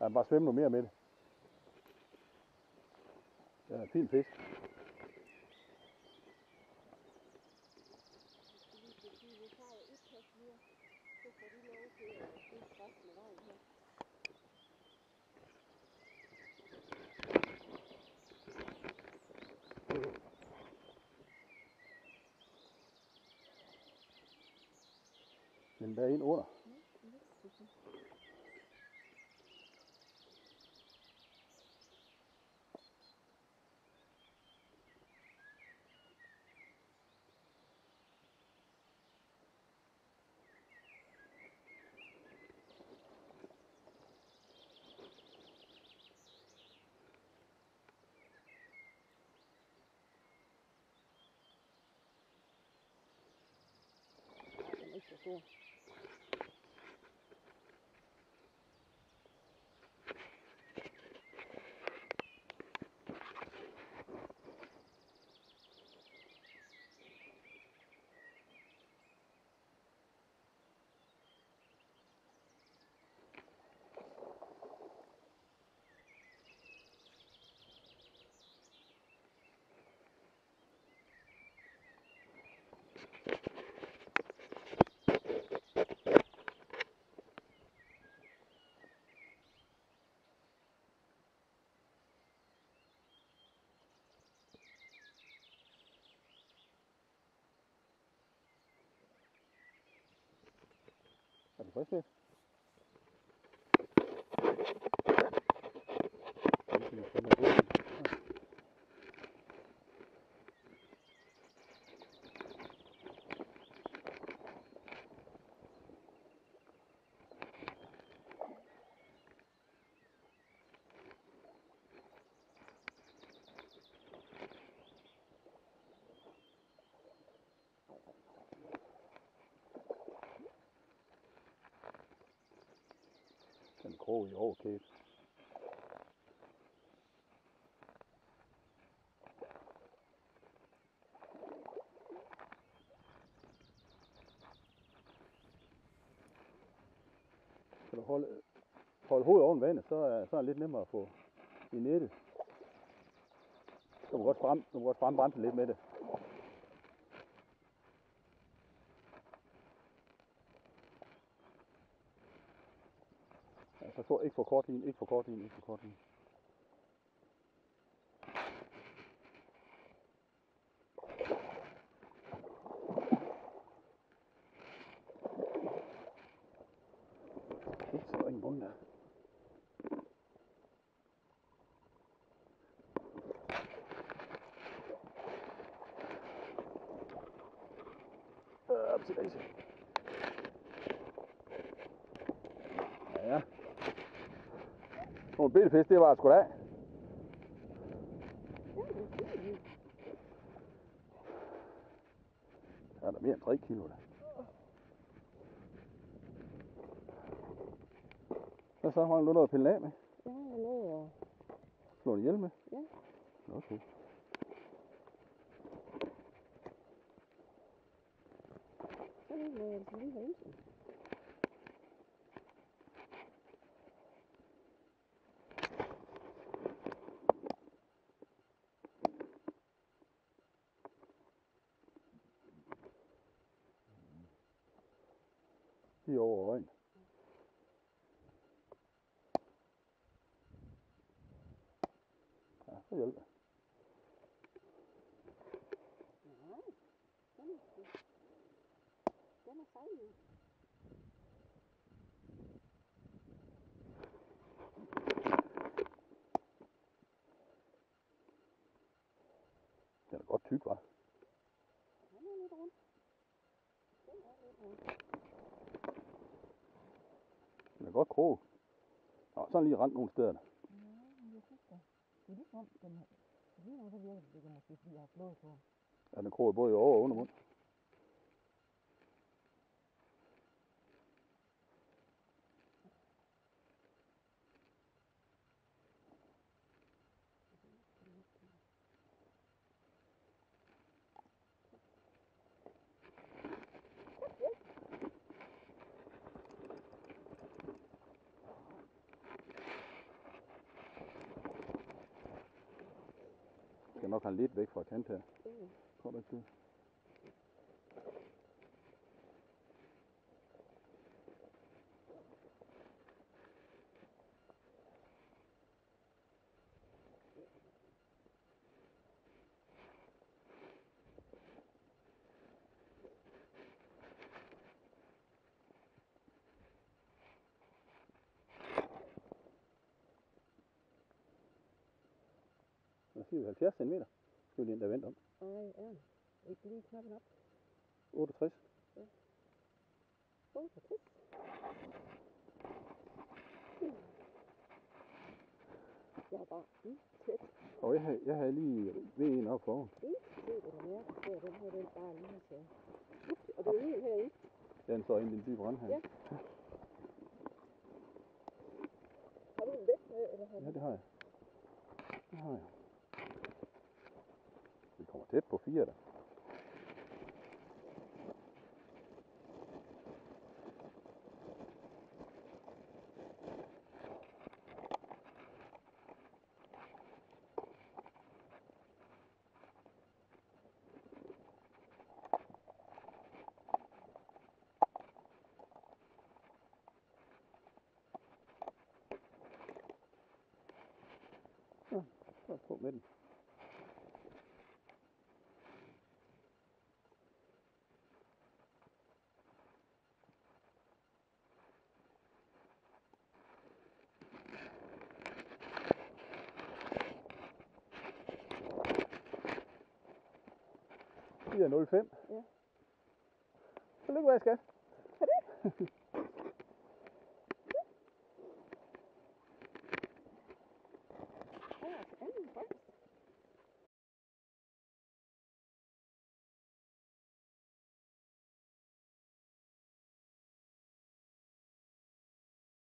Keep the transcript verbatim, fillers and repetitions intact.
Ja, bare svømme noget mere med det. Ja, en fin fisk. Den der ind under. Ikke så stor. Er du frisk med? Den krog i overkæb. Kan du holde, holde hovedet oven vandet, så er, så er det lidt nemmere at få i nettet. Du må godt frem, du må godt frembremse lidt med det. Ja, så ikke for kort linje, ikke for kort linje, ikke for kort linje. Så er der ingen bund der. Øh, op til Daisy. Ja. Nogle bilfisk, det var sgu da. Der er der mere end tre kilo der. Hvad så? Har du noget at pille af med? Ja, jeg har noget at slå en ihjel med? Ja. Okay. Så er det noget, jeg lige har ønsket. Lige over øjen. Ja, så hjælper det. Nej, den er, den er sejlig. Den er godt tyk, hva'? Den er lidt rundt. Den er lidt rundt. Den er godt krog. Nå, så er den lige ramt nogle steder. Ja, men jeg synes da. Det er ligesom om, den her. Lige nu så virker det, det måske fordi jeg har slået på. Ja, den krog både i over- og undermund. nok have lidt væk fra kant her. Mm. Tror du ikke det? Hvad siger vi? halvfjerds centimeter? Skal vi lige endda vente om? Ej, ja. Ikke lige knappen op. otteogtres. Ja. otteogtres. Mm. Jeg er bare i tæt. Og jeg havde, jeg havde lige ved en op foran. Ikke set eller mærke, hvor den her den bare lige så. Og det er helt herinde. Den står inde i den dybe rand her. Ja. Har du en vægt med, eller har du? Ja, det har jeg. Det har jeg. Vi kommer tæt på fire der. Ja, så på med den. fire nul fem. Ja. Tillykke med, skat. Er det?